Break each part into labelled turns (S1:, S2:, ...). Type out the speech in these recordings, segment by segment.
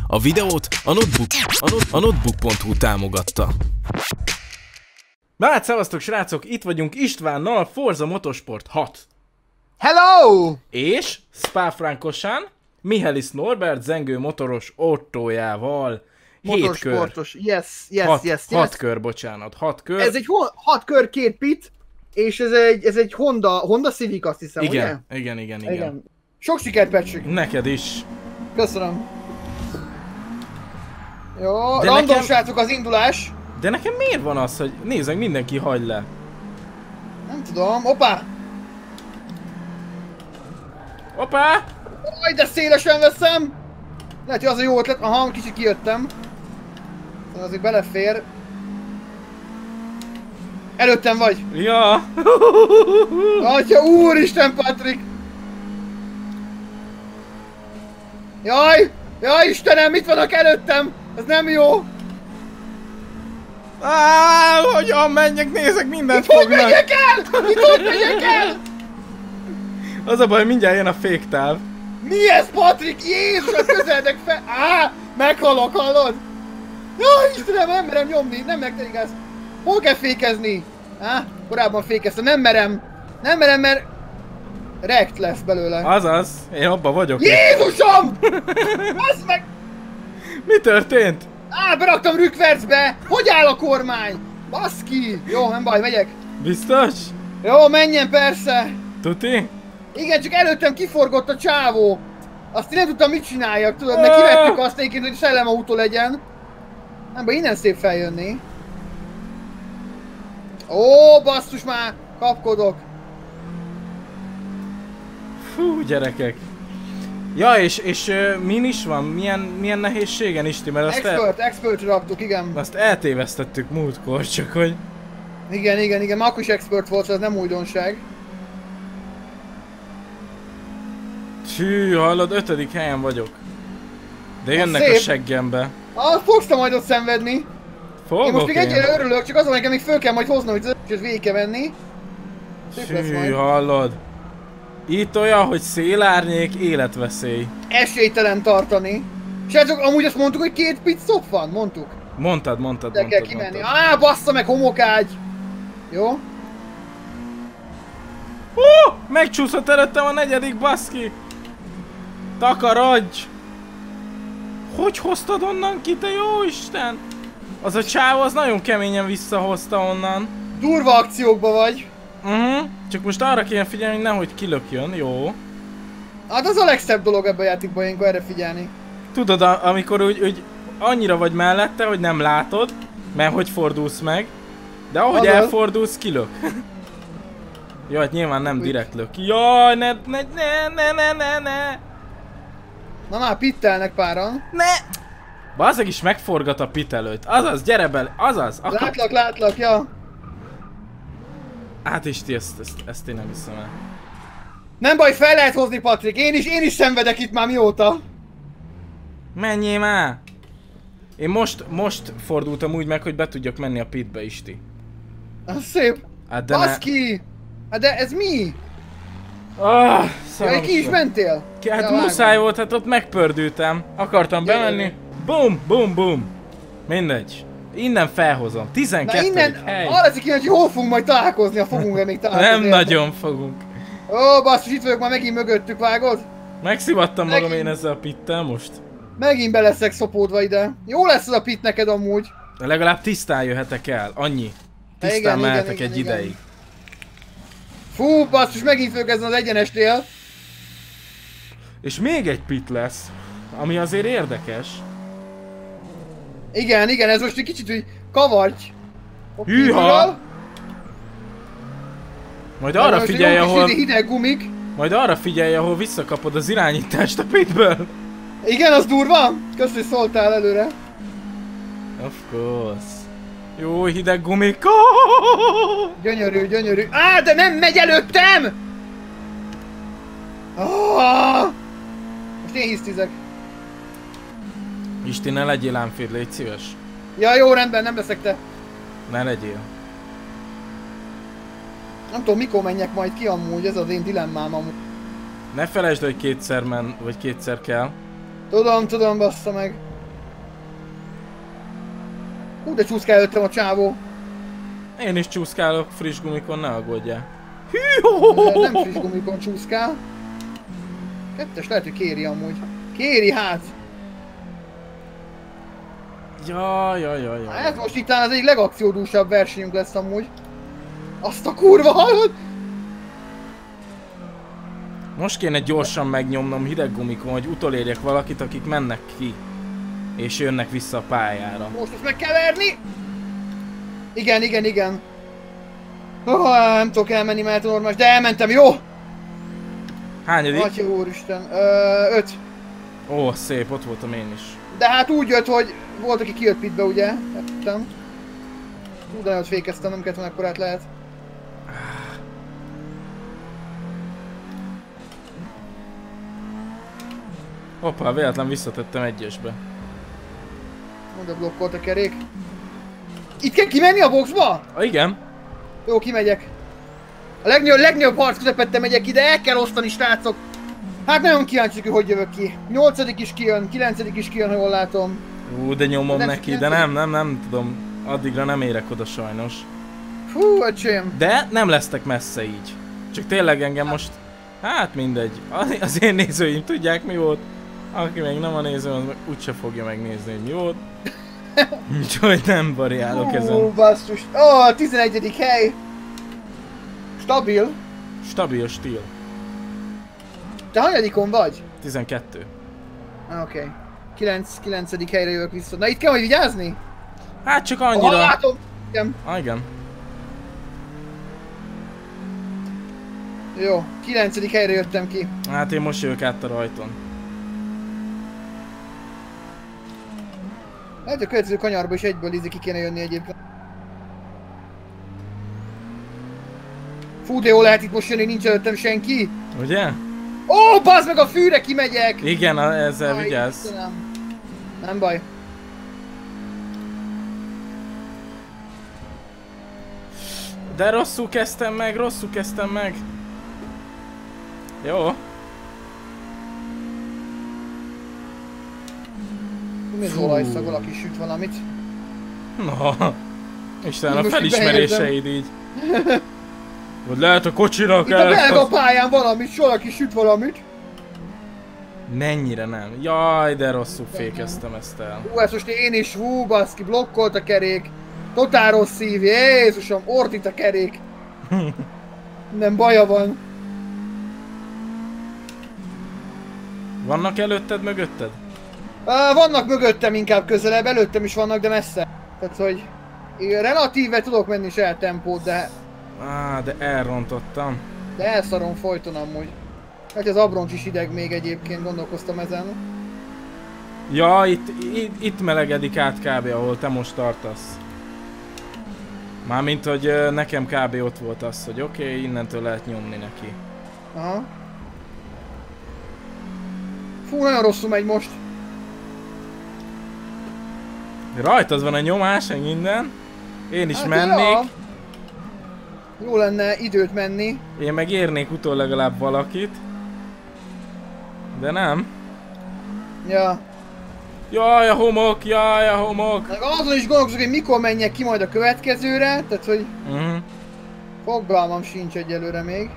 S1: A videót a notebook.hu támogatta. Hát szevasztok srácok, itt vagyunk Istvánnal, Forza Motorsport 6.
S2: Hello!
S1: És Spa-Francorchamps, Michaelis Norbert zengő motoros Ottójával. 7 kör.
S2: Motorsportos, yes.
S1: 6 kör, bocsánat, 6 kör.
S2: Ez egy 6 kör, 2 pit, és ez egy Honda Civic, azt hiszem,
S1: igen,
S2: ugye?
S1: Igen.
S2: Sok sikert, Patrick!
S1: Neked is.
S2: Köszönöm. Jó,
S1: De
S2: random
S1: nekem...
S2: srácok az indulás.
S1: De nekem miért van az, hogy nézd meg, mindenki hagy le?
S2: Nem tudom, hoppá!
S1: Hoppá!
S2: Aj, de szélesen veszem! Lehet, hogy az a jó ötlet, aha, kicsit kijöttem. Szóval azért belefér. Előttem vagy!
S1: Ja!
S2: Atya úristen, Patrick! Jaj! Jaj, Istenem, mit vannak előttem? Ez nem jó!
S1: Hogyan menjek, nézek, mindent
S2: Itt hogy
S1: fognak!
S2: megyek el? Itt hogy megyek el?
S1: Az a baj, mindjárt jön a féktáv.
S2: Mi ez, Patrick? Jézus, közeledek fel! Meghalok, hallod? Jaj, Istenem, nem merem nyomni, nem merek igaz. Hol kell fékezni? Korábban fékeztem, nem merem, mert rekt lesz belőle.
S1: Azaz, én abba vagyok.
S2: Jézusom! Az meg!
S1: Mi történt?
S2: Beraktam rükvercbe! Hogy áll a kormány? Baszki! Jó, nem baj, megyek.
S1: Biztos?
S2: Jó, menjen persze!
S1: Tuti?
S2: Igen, csak előttem kiforgott a csávó. Azt én nem tudtam, mit csináljak, tudod, mert kivettük azt egyébként, hogy szellemautó legyen. Nem baj, innen szép feljönni. Ó, basszus már! Kapkodok.
S1: Fú, gyerekek. Ja, és min is van? Milyen nehézségen, Isti? Mert azt
S2: Expert raktuk, igen.
S1: Azt eltévesztettük múltkor, csak hogy...
S2: Igen, már akkor is expert volt, ez nem újdonság.
S1: Hű, hallod, 5. helyen vagyok. De jönnek a seggembe.
S2: Fogsz te majd ott szenvedni.
S1: Fogok
S2: én most még egyre örülök, csak azon nekem még föl kell majd hoznom, hogy az ötös végig kell venni.
S1: Hű, hallod. Itt olyan, hogy szélárnyék, életveszély.
S2: Esélytelen tartani. Srácok, amúgy azt mondtuk, hogy 2 pit stop van, mondtuk.
S1: Mondtad.
S2: De kell kimenni. Bassza meg, homokágy! Jó?
S1: Megcsúszott előttem a 4. baszki! Takarodj! Hogy hoztad onnan ki, te jó Isten? Az a csáv az nagyon keményen visszahozta onnan.
S2: Durva akciókba vagy.
S1: Csak most arra kéne figyelni, hogy nehogy kilökjön, jó?
S2: Hát az a legszebb dolog ebben a játékban, ilyenkor erre figyelni.
S1: Tudod, amikor úgy annyira vagy mellette, hogy nem látod, mert hogy fordulsz meg, de ahogy elfordulsz, kilök. Jó, hát nyilván nem direkt lök. Jaj, ne.
S2: Na már pittelnek páran.
S1: Ne! Bazzeg is megforgat a pit előtt. Azaz, gyere bele, azaz.
S2: Látlak, ja.
S1: Hát Isti, ezt én nem hiszem el.
S2: Nem baj, fel lehet hozni, Patrick. Én is szenvedek itt már mióta.
S1: Menjél már! Én most fordultam úgy meg, hogy be tudjak menni a pitbe, Isti.
S2: Az szép.
S1: Hát de
S2: baszki! Hát de ez mi?
S1: Ja,
S2: ki is mentél?
S1: Hát muszáj volt, hát ott megpördültem. Akartam bemenni. Bum! Mindegy. Innen felhozom. 12. hely.
S2: Arra lesz kíváncsi, hogy hol fogunk majd találkozni, ha fogunk-e még találkozni.
S1: Nem nagyon fogunk.
S2: Basszus, itt vagyok már megint mögöttük, vágod?
S1: Megszivattam magam én ezzel a pittel most.
S2: Megint be leszek szopódva ide. Jó lesz az a pit neked amúgy.
S1: De legalább tisztán jöhetek el, annyi. Tisztán mehetek egy ideig.
S2: Fú, basszus, megint fogok ezen az egyenesnél.
S1: És még egy pit lesz, ami azért érdekes.
S2: Igen, ez most egy kicsit úgy kavargy.
S1: Hűha! Majd arra figyelj, ahol...
S2: hideg gumik.
S1: Majd arra figyelj, ahol visszakapod az irányítást a pitből.
S2: Igen, az durva? Kösz, hogy szóltál előre.
S1: Of course. Jó hideg gumik.
S2: Gyönyörű. De nem megy előttem! Most én hisztizek.
S1: Isti, ne legyél ámfér, légy szíves.
S2: Ja, jó, rendben, nem leszek te.
S1: Ne legyél.
S2: Nem tudom, mikor menjek majd ki amúgy, ez az én dilemmám amúgy.
S1: Ne felejtsd, hogy kétszer vagy kétszer kell.
S2: Tudom, bassza meg. Hú, de csúszkál előttem a csávó.
S1: Én is csúszkálok friss gumikon, ne aggódjál.
S2: Nem friss gumikon csúszkál. Kettes lehet, hogy kéri amúgy. Kéri hát!
S1: Jaj.
S2: Ez most itt az egyik legakciódúsabb versenyünk lesz amúgy. Azt a kurva hallod?
S1: Most kéne gyorsan megnyomnom hideg gumikon, hogy utolérjek valakit, akik mennek ki. És jönnek vissza a pályára.
S2: Most ezt meg kell verni! Igen. Nem tudok elmenni, mert normális, de elmentem, jó?
S1: Hányadik?
S2: Atya úristen, 5.
S1: Ó, szép, ott voltam én is.
S2: De hát úgy jött, hogy volt, aki kijött pitbe, ugye? Értem. Hú, de nagyot fékeztem, nem kellett volna ekkorát lehet.
S1: Hoppá, véletlen visszatettem egyesbe.
S2: Oda blokkolt a kerék. Itt kell kimenni a boxba?
S1: Igen.
S2: Jó, kimegyek. A legnagyobb harc közepette megyek ide, el kell osztani, srácok. Hát nagyon kíváncsi, hogy jövök ki. 8. is kijön, 9. is kijön, ha jól látom.
S1: De nyomom
S2: Nem,
S1: neki, de nem tudom. Addigra nem érek oda sajnos.
S2: Fú, öcsém.
S1: De nem lesztek messze így. Csak tényleg engem most... Hát mindegy. Az én nézőim tudják mi volt. Aki még nem a néző, az meg úgyse fogja megnézni, hogy mi volt. Úgyhogy nem variálok ezen.
S2: Basszus. 11. hely. Stabil.
S1: Stabil stíl.
S2: Te hanyadikon vagy?
S1: 12.
S2: Oké. 9. helyre jövök vissza. Na itt kell majd vigyázni?
S1: Hát csak annyira...
S2: látom! Igen.
S1: Igen.
S2: Jó, 9. helyre jöttem ki.
S1: Hát én most jövök át a rajton.
S2: Hát a következő kanyarba is egyből ki kéne jönni egyébként. Fú, de jó lehet itt most jönni, nincs előttem senki.
S1: Ugye?
S2: Ó, bazd meg, a fűre kimegyek!
S1: Igen, ezzel vigyázz.
S2: Istenem. Nem baj.
S1: De rosszul kezdtem meg. Jó.
S2: Mi az olajszag, valaki süt valamit.
S1: No. Istenem, a
S2: Most
S1: felismeréseid így. Vagy lehet a kocsinak
S2: itt a belga pályán valamit, valaki süt valamit.
S1: Mennyire nem. Jaj, de rosszul fékeztem ezt el.
S2: Hú, ezt most én is, hú, baszki, blokkolt a kerék. Totál rossz szív, Jézusom, ordít a kerék. Nem baja van.
S1: Vannak előtted, mögötted?
S2: Vannak mögöttem inkább közelebb, előttem is vannak, de messze. Tehát, hogy relatíve tudok menni saját tempót, de...
S1: De elrontottam.
S2: De elszarom folyton amúgy. Hát az abroncs is ideg még egyébként, gondolkoztam ezen.
S1: Ja, itt melegedik át kb. Ahol te most tartasz. Mármint, hogy nekem kb. Ott volt az, hogy oké, innentől lehet nyomni neki.
S2: Aha. Fú, nagyon rosszul megy most.
S1: Rajtad van a nyomás, meg minden. Én is
S2: Hát,
S1: mennék.
S2: Ja. Jó lenne időt menni.
S1: Én meg érnék utol legalább valakit. De nem.
S2: Ja.
S1: Jaj, a homok, jaj, a homok.
S2: Meg azon is gondolkozok, hogy mikor menjek ki majd a következőre, tehát hogy... Fogalmam sincs egyelőre még.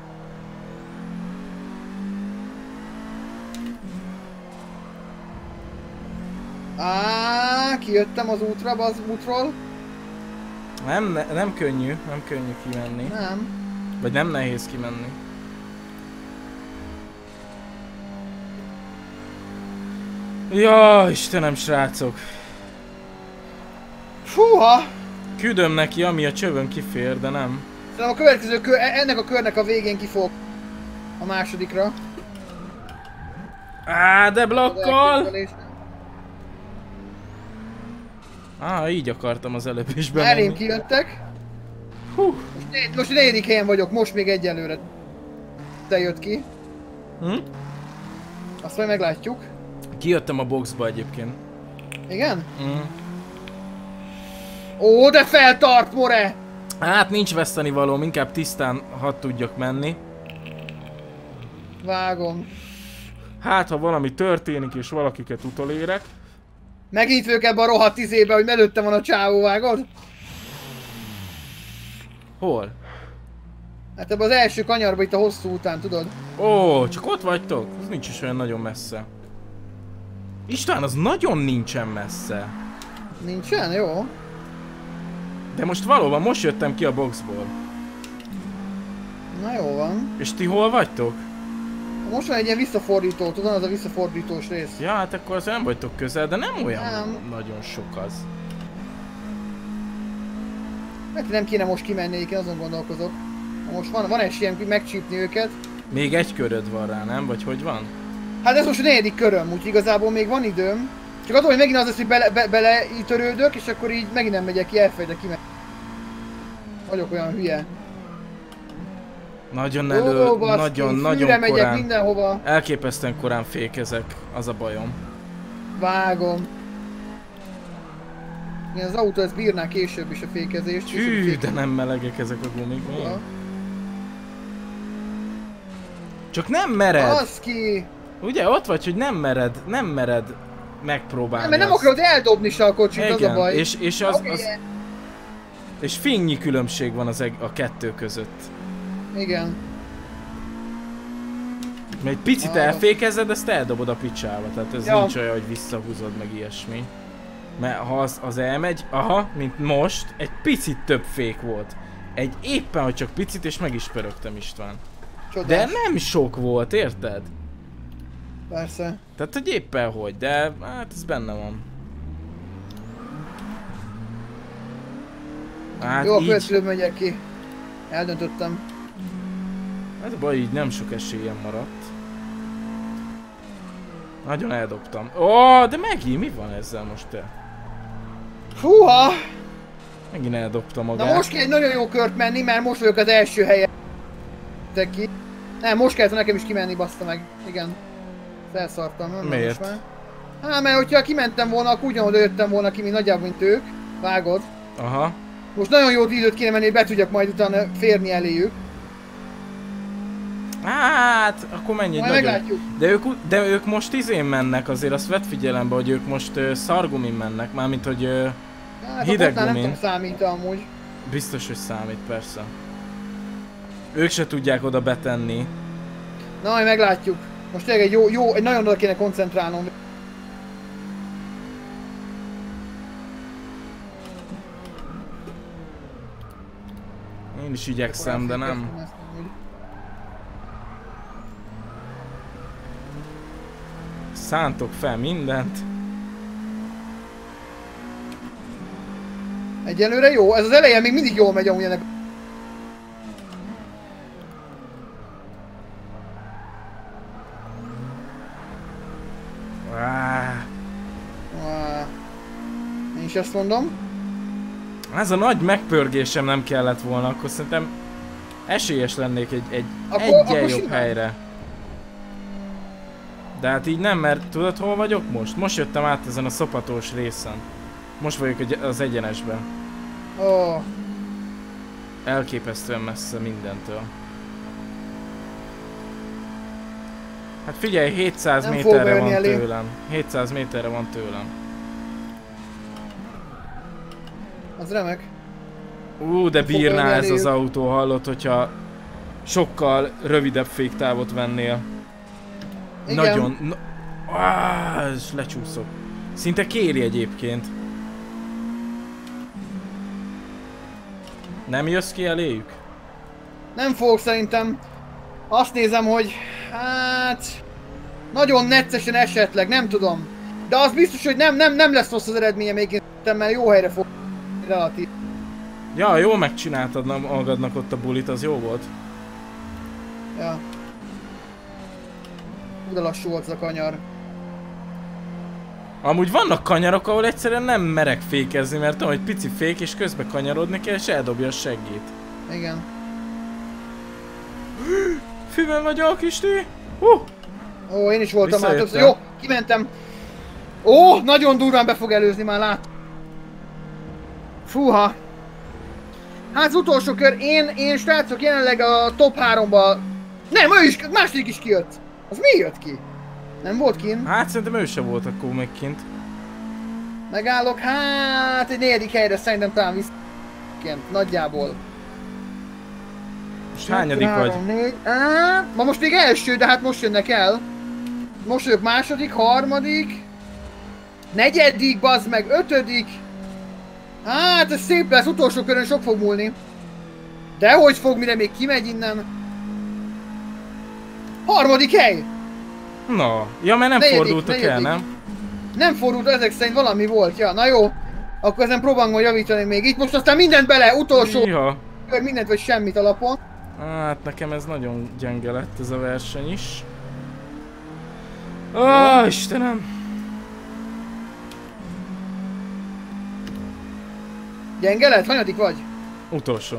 S2: Kijöttem az útról.
S1: Nem könnyű kimenni.
S2: Nem.
S1: Vagy nem nehéz kimenni. Ja, Istenem, srácok.
S2: Fúha!
S1: Küldöm neki, ami a csövön kifér, de nem.
S2: Szerintem a következő kör, ennek a körnek a végén kifog. A másodikra.
S1: De blokkol! Így akartam az előbb is bemenni.
S2: Elém kijöttek. Most 4. helyen vagyok, most még egyelőre. Te jött ki. Azt majd meglátjuk.
S1: Kijöttem a boxba egyébként.
S2: Igen? Ó, de feltart, more!
S1: Hát nincs vesztenivalóm, inkább tisztán hadd tudjak menni.
S2: Vágom.
S1: Hát ha valami történik és valakiket utolérek.
S2: Megint vagyok ebbe a rohadt izébe, hogy mellőtte van a csávó, vágod?
S1: Hol?
S2: Hát ebbe az első kanyarba itt a hosszú után, tudod?
S1: Ó, csak ott vagytok? Az nincs is olyan nagyon messze. István, az nagyon nincsen messze.
S2: Nincsen? Jó.
S1: De most valóban, most jöttem ki a boxból.
S2: Na jó van.
S1: És ti hol vagytok?
S2: Most van egy ilyen visszafordító, tudod, az a visszafordítós rész.
S1: Ja, hát akkor az nem vagytok közel, de nem olyan
S2: Nem.
S1: nagyon sok az.
S2: Hát nem kéne most kimenni, én azon gondolkozok. Most van esélyem megcsípni őket.
S1: Még egy köröd van rá, nem? Vagy hogy van?
S2: Hát ez most a 4. köröm, úgyhogy igazából még van időm. Csak attól, hogy megint az lesz, hogy beletörődök, és akkor így megint nem megyek ki, elfelejtek ki. Vagyok olyan hülye.
S1: Nagyon nagyon
S2: megyek
S1: korán.
S2: mindenhova.
S1: Elképesztően korán fékezek, az a bajom.
S2: Vágom. Igen, az autó ezt bírná később is a fékezést.
S1: Hű, de nem melegek ezek a gumik.
S2: Ja.
S1: Csak nem mered!
S2: Baszki!
S1: Ugye ott vagy, hogy nem mered megpróbálni.
S2: Nem, mert nem akarod eldobni se a kocsit,
S1: igen,
S2: az a baj.
S1: És fénynyi különbség van a kettő között.
S2: Igen.
S1: Mert egy picit elfékezed, ezt eldobod a picsába, tehát ez nincs olyan, hogy visszahúzod meg ilyesmi. Mert ha az elmegy, aha, mint most, egy picit több fék volt. Egy éppen, hogy csak picit, és meg is pörögtem, István.
S2: Csodás.
S1: De nem sok volt, érted?
S2: Persze.
S1: Tehát, hogy éppen hogy, de hát ez benne van. Hát
S2: jó, a
S1: így...
S2: következőbb megyek ki. Eldöntöttem.
S1: Ez a baj, így nem sok esélyem maradt. Nagyon eldobtam. Ó, de megint mi van ezzel most te?
S2: Húha!
S1: Megint eldobtam magát.
S2: Na most kell egy nagyon jó kört menni, mert most vagyok az első helyen. Ki. Nem, most kellett nekem is kimenni, baszta meg. Igen. Felszartam, nem?
S1: Miért?
S2: Most már. Hát, mert hogyha kimentem volna, akkor ugyanoda jöttem volna ki, mint nagyjából, mint ők. Vágod?
S1: Aha.
S2: Most nagyon jó időt kéne menni, hogy be tudjak majd utána férni eléjük.
S1: Hát, akkor menj egy
S2: majd
S1: nagyon...
S2: meglátjuk.
S1: De ők most izén mennek, azért azt vedd figyelembe, hogy ők most szargumin mennek, mármint hogy
S2: Hát
S1: hideg
S2: nem
S1: gumin.
S2: tudom számít amúgy.
S1: Biztos, hogy számít, persze. Ők se tudják oda betenni.
S2: Na, majd meglátjuk. Most tényleg egy nagyon oda kéne koncentrálnom.
S1: Én is igyekszem, de nem. Szántok fel mindent.
S2: Egyelőre jó, ez az eleje még mindig jól megy amúgy ennek. Én is ezt mondom.
S1: Ez a nagy megpörgésem nem kellett volna, akkor szerintem esélyes lennék egyen jobb helyre. De hát így nem, mert tudod hol vagyok most? Most jöttem át ezen a szopatós részen. Most vagyok az egyenesben.
S2: Oh.
S1: Elképesztően messze mindentől. Hát figyelj, 700 méterre van tőlem. 700 méterre van tőlem.
S2: Az remek.
S1: De bírná ez az autó, hallott, hogyha sokkal rövidebb féktávot vennél.
S2: Igen.
S1: Nagyon... és lecsúszok. Szinte kéri egyébként. Nem jössz ki eléjük?
S2: Nem fogok szerintem. Azt nézem, hogy... Hát... Nagyon neccesen esetleg, nem tudom. De az biztos, hogy nem lesz rossz az eredménye még, mert jó helyre fog... Relatív.
S1: Ja, jól megcsináltad magadnak ott a bulit, az jó volt.
S2: Ja. De lassú volt az a kanyar.
S1: Amúgy vannak kanyarok, ahol egyszerűen nem merek fékezni, mert tudom, hogy pici fék és közben kanyarodni kell, és eldobja a seggét.
S2: Igen.
S1: Füven vagyok, Isti!
S2: Ó, én is voltam már többször. Jó, kimentem. Ó, nagyon durván be fog előzni, már lát. Fúha. Hát az utolsó kör, én srácok jelenleg a top 3-ba... Nem, ő is, második is kijött. Az mi jött ki? Nem volt kint?
S1: Hát szerintem ő se volt akkor még kint.
S2: Megállok, hát egy 4. helyre szerintem talán visz... nagyjából.
S1: Most hányadik vagy?
S2: 3, 4, ma most még első, de hát most jönnek el. Most vagyok második, harmadik, negyedik, bazd meg, 5. Hát ez szép lesz, utolsó körön sok fog múlni. Dehogy fog, mire még kimegy innen. 3. hely!
S1: Na, ja, mert nem fordultak el, nem?
S2: Nem fordult, ezek szerint valami volt, ja, na jó. Akkor ezen próbálom majd javítani még itt, most aztán mindent bele, utolsó
S1: Ja.
S2: kör, mindent vagy semmit alapon.
S1: Hát nekem ez nagyon gyenge lett ez a verseny is. Ó, Istenem!
S2: Gyenge lett? Hanyadik vagy?
S1: Utolsó.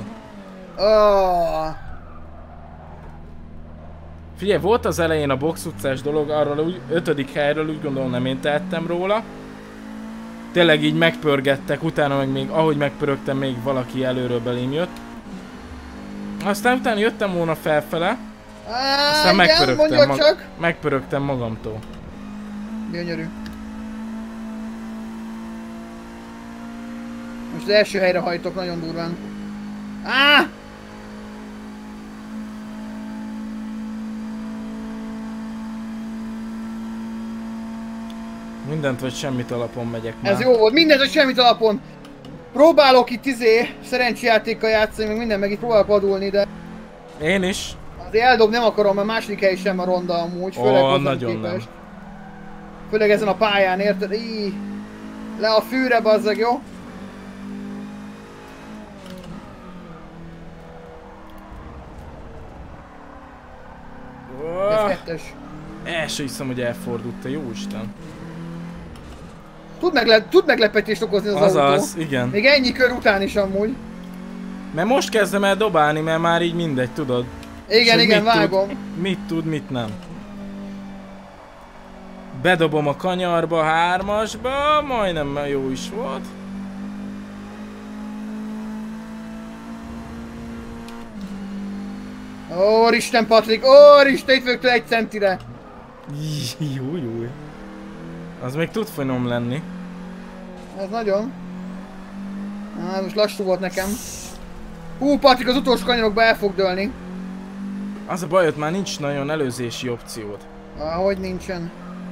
S1: Figyelj, volt az elején a box utcás dolog, arról úgy 5. helyről úgy gondolom nem én tehettem róla. Tényleg így megpörgettek, utána meg még ahogy megpörögtem még valaki előről belém jött. Aztán utána jöttem volna felfele. Aztán megpörögtem magamtól.
S2: Gyönyörű. Most az első helyre hajtok nagyon durván.
S1: Mindent vagy semmit alapon megyek már.
S2: Ez jó volt, mindent vagy semmit alapon. Próbálok itt szerencsejátékkal játszani, meg minden, meg itt próbálok vadulni, de...
S1: Én is.
S2: Azért eldob nem akarom, mert második hely sem a ronda amúgy, főleg hozzám
S1: nagyon
S2: képest.
S1: nem.
S2: Főleg ezen a pályán, érted? Le a fűre, bazzeg, jó? Ez 2-es.
S1: El se hiszem, hogy elfordult, te jó Isten.
S2: Tud meglepetést okozni az autó.
S1: Azaz, igen.
S2: Még ennyi kör után is amúgy.
S1: Mert most kezdem el dobálni, mert már így mindegy, tudod.
S2: Igen, igen, vágom.
S1: Mit tud, mit nem. Bedobom a kanyarba, 3-asba, majdnem jó is volt.
S2: Úristen, Patrik, úristen, itt vagyok 1 centire.
S1: Júj. Az még tud finom lenni.
S2: Ez nagyon. Most lassú volt nekem. Patrik, az utolsó kanyarokba el fog dőlni.
S1: Az a baj, hogy már nincs nagyon előzési opciód.
S2: Hogy nincsen.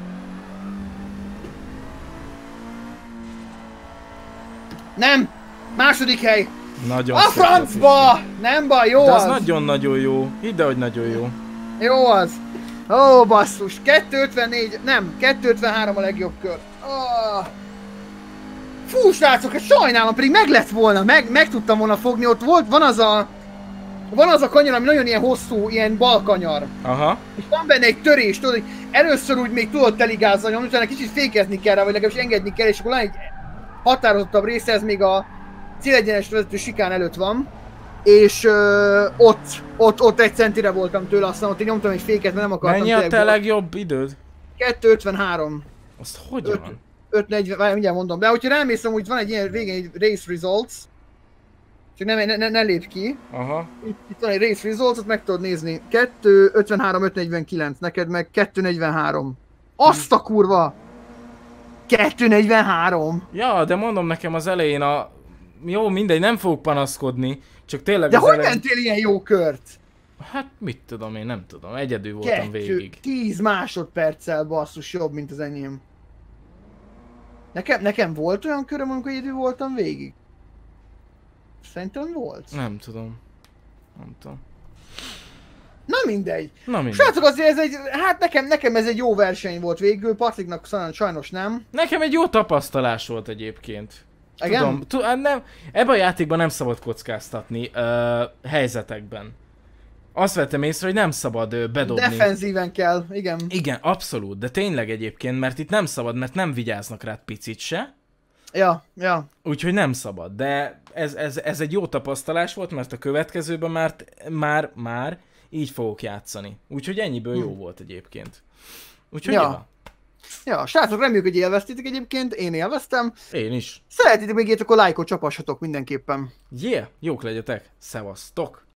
S2: Nem! Második hely!
S1: Nagyon
S2: a francba! Nem baj, jó
S1: de az.
S2: Az
S1: nagyon-nagyon jó. Hidd el, hogy nagyon jó.
S2: Jó az. Ó, basszus. 2.54, nem, 2.53 a legjobb kör. Fú, srácok, sajnálom, pedig meg lett volna, meg tudtam volna fogni, ott van az a kanyar, ami nagyon ilyen hosszú, ilyen bal kanyar.
S1: Aha. És
S2: van benne egy törés, tudod, hogy először úgy még tudod teligázni, utána kicsit fékezni kell rá, vagy legalábbis engedni kell, és akkor van egy határozottabb része, ez még a célegyenes vezető sikán előtt van. És ott 1 centire voltam tőle, aztán ott én nyomtam egy féket, mert nem akartam.
S1: Mennyi a te legjobb időd?
S2: 2.53.
S1: Azt hogy van?
S2: 5.40, várj, mindjárt mondom. De hogyha rámész, úgy van egy ilyen végén egy race results. Csak ne lép ki.
S1: Aha.
S2: Itt van egy race results, ott meg tudod nézni. 2.53, 5.49, neked meg 2.43. Azt a kurva! 2.43!
S1: Ja, de mondom nekem az elején jó, mindegy, nem fogok panaszkodni. Csak tényleg
S2: de
S1: az
S2: hogy
S1: elején... mentél
S2: ilyen jó kört?
S1: Hát mit tudom, én nem tudom. Egyedül voltam végig.
S2: 10 másodperccel basszus jobb, mint az enyém. Nekem volt olyan köröm, amikor egyedül voltam végig? Szerintem volt.
S1: Nem tudom.
S2: Na mindegy.
S1: Srácok,
S2: azért ez egy, hát nekem ez egy jó verseny volt végül, Patriknak sajnos nem.
S1: Nekem egy jó tapasztalás volt egyébként.
S2: Igen?
S1: Tudom, nem, ebben a játékban nem szabad kockáztatni helyzetekben. Azt vettem észre, hogy nem szabad bedobni.
S2: Defenzíven kell, igen.
S1: Igen, abszolút, de tényleg egyébként, mert itt nem szabad, mert nem vigyáznak rád picit se.
S2: Ja.
S1: Úgyhogy nem szabad, de ez egy jó tapasztalás volt, mert a következőben már így fogok játszani. Úgyhogy ennyiből jó volt egyébként. Úgyhogy
S2: ja, srácok, reméljük, hogy élveztétek egyébként, én élveztem.
S1: Én is.
S2: Szeretitek még ilyet, akkor lájkot csapassatok mindenképpen.
S1: Yeah, jók legyetek, szevasztok!